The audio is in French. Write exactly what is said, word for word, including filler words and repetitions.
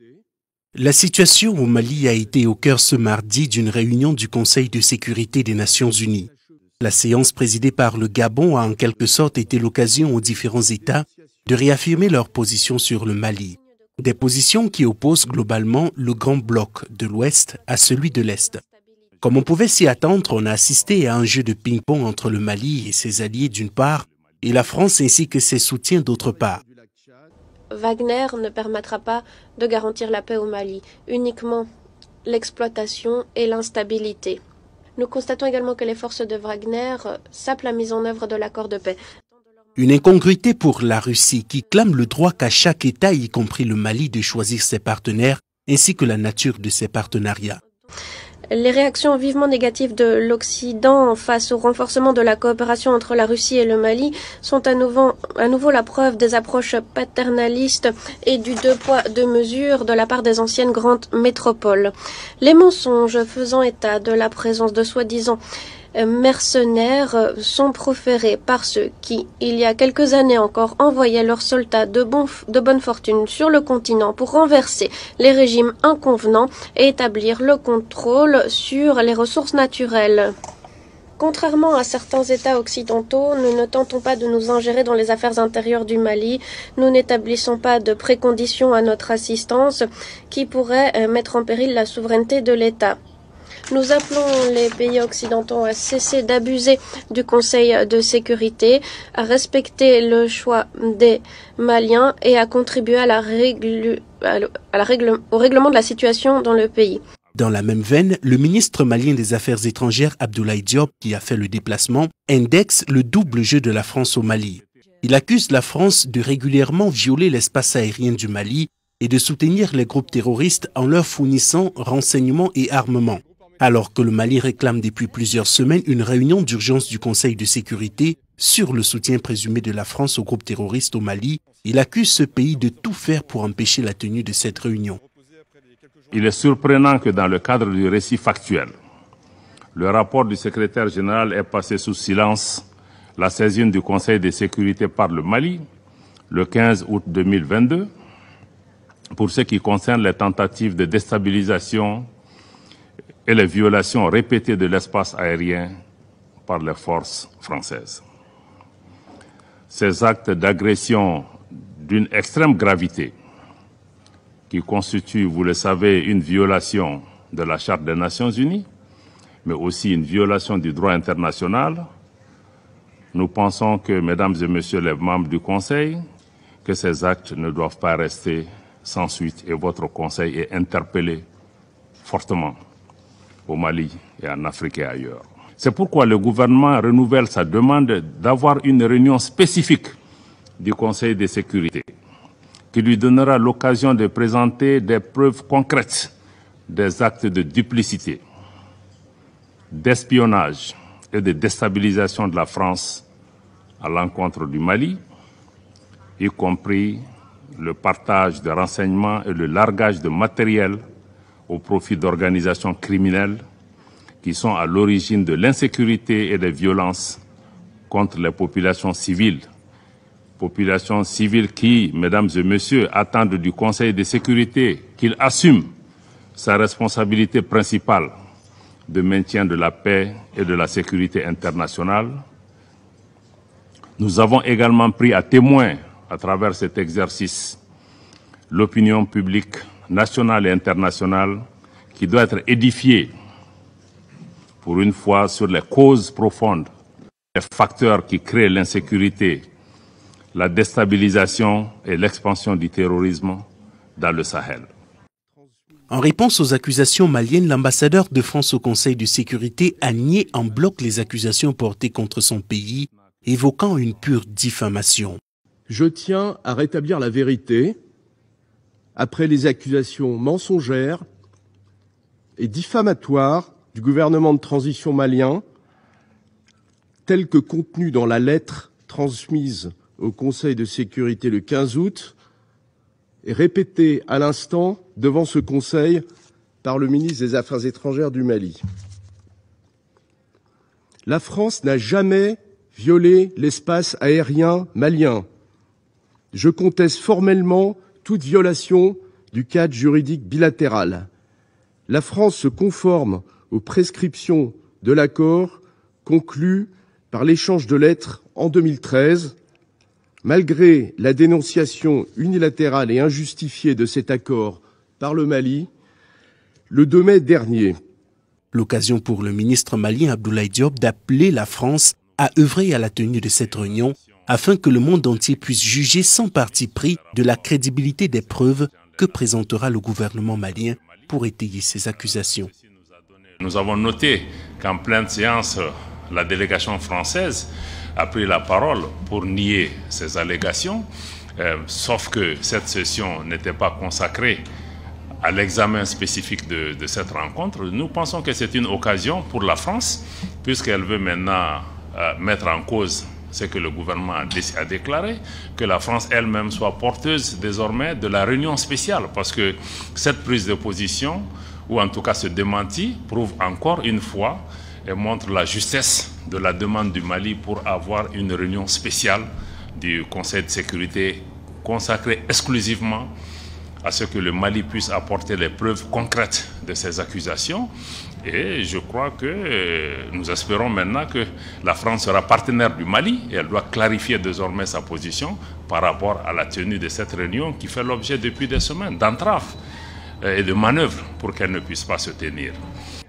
La situation au Mali a été au cœur ce mardi d'une réunion du Conseil de sécurité des Nations Unies. La séance présidée par le Gabon a en quelque sorte été l'occasion aux différents États de réaffirmer leur position sur le Mali. Des positions qui opposent globalement le grand bloc de l'Ouest à celui de l'Est. Comme on pouvait s'y attendre, on a assisté à un jeu de ping-pong entre le Mali et ses alliés d'une part, et la France ainsi que ses soutiens d'autre part. Wagner ne permettra pas de garantir la paix au Mali, uniquement l'exploitation et l'instabilité. Nous constatons également que les forces de Wagner sapent la mise en œuvre de l'accord de paix. Une incongruité pour la Russie qui clame le droit qu'a chaque État, y compris le Mali, de choisir ses partenaires ainsi que la nature de ses partenariats. Les réactions vivement négatives de l'Occident face au renforcement de la coopération entre la Russie et le Mali sont à nouveau, à nouveau la preuve des approches paternalistes et du deux poids deux mesures de la part des anciennes grandes métropoles. Les mensonges faisant état de la présence de soi-disant mercenaires sont proférés par ceux qui, il y a quelques années encore, envoyaient leurs soldats de, bon, de bonne fortune sur le continent pour renverser les régimes inconvenants et établir le contrôle sur les ressources naturelles. Contrairement à certains États occidentaux, nous ne tentons pas de nous ingérer dans les affaires intérieures du Mali. Nous n'établissons pas de préconditions à notre assistance qui pourraient mettre en péril la souveraineté de l'État. Nous appelons les pays occidentaux à cesser d'abuser du Conseil de sécurité, à respecter le choix des Maliens et à contribuer à la règle, à la règle, au règlement de la situation dans le pays. Dans la même veine, le ministre malien des Affaires étrangères Abdoulaye Diop, qui a fait le déplacement, indexe le double jeu de la France au Mali. Il accuse la France de régulièrement violer l'espace aérien du Mali et de soutenir les groupes terroristes en leur fournissant renseignements et armements. Alors que le Mali réclame depuis plusieurs semaines une réunion d'urgence du Conseil de sécurité sur le soutien présumé de la France aux groupes terroristes au Mali, il accuse ce pays de tout faire pour empêcher la tenue de cette réunion. Il est surprenant que dans le cadre du récit factuel, le rapport du secrétaire général ait passé sous silence la saisine du Conseil de sécurité par le Mali le quinze août deux mille vingt-deux pour ce qui concerne les tentatives de déstabilisation et les violations répétées de l'espace aérien par les forces françaises. Ces actes d'agression d'une extrême gravité, qui constituent, vous le savez, une violation de la Charte des Nations Unies, mais aussi une violation du droit international, nous pensons que, mesdames et messieurs les membres du Conseil, que ces actes ne doivent pas rester sans suite et votre Conseil est interpellé fortement au Mali et en Afrique et ailleurs. C'est pourquoi le gouvernement renouvelle sa demande d'avoir une réunion spécifique du Conseil de sécurité qui lui donnera l'occasion de présenter des preuves concrètes des actes de duplicité, d'espionnage et de déstabilisation de la France à l'encontre du Mali, y compris le partage de renseignements et le largage de matériel au profit d'organisations criminelles qui sont à l'origine de l'insécurité et des violences contre les populations civiles. Populations civiles qui, mesdames et messieurs, attendent du Conseil de sécurité qu'il assume sa responsabilité principale de maintien de la paix et de la sécurité internationale. Nous avons également pris à témoin, à travers cet exercice, l'opinion publique nationale et internationale qui doit être édifiée pour une fois sur les causes profondes, les facteurs qui créent l'insécurité, la déstabilisation et l'expansion du terrorisme dans le Sahel. En réponse aux accusations maliennes, l'ambassadeur de France au Conseil de sécurité a nié en bloc les accusations portées contre son pays, évoquant une pure diffamation. Je tiens à rétablir la vérité après les accusations mensongères et diffamatoires du gouvernement de transition malien, telles que contenues dans la lettre transmise au Conseil de sécurité le quinze août et répétées à l'instant devant ce Conseil par le ministre des Affaires étrangères du Mali. La France n'a jamais violé l'espace aérien malien. Je conteste formellement toute violation du cadre juridique bilatéral. La France se conforme aux prescriptions de l'accord conclu par l'échange de lettres en deux mille treize. Malgré la dénonciation unilatérale et injustifiée de cet accord par le Mali, le deux mai dernier. L'occasion pour le ministre malien Abdoulaye Diop d'appeler la France à œuvrer à la tenue de cette réunion afin que le monde entier puisse juger sans parti pris de la crédibilité des preuves que présentera le gouvernement malien pour étayer ces accusations. Nous avons noté qu'en pleine séance, la délégation française a pris la parole pour nier ces allégations, euh, sauf que cette session n'était pas consacrée à l'examen spécifique de, de cette rencontre. Nous pensons que c'est une occasion pour la France, puisqu'elle veut maintenant euh, mettre en cause ce que le gouvernement a, dé a déclaré, que la France elle-même soit porteuse désormais de la réunion spéciale, parce que cette prise de position, ou en tout cas ce démenti, prouve encore une fois et montre la justesse de la demande du Mali pour avoir une réunion spéciale du Conseil de sécurité consacrée exclusivement à ce que le Mali puisse apporter les preuves concrètes de ces accusations. Et je crois que nous espérons maintenant que la France sera partenaire du Mali et elle doit clarifier désormais sa position par rapport à la tenue de cette réunion qui fait l'objet depuis des semaines d'entraves et de manœuvres pour qu'elle ne puisse pas se tenir.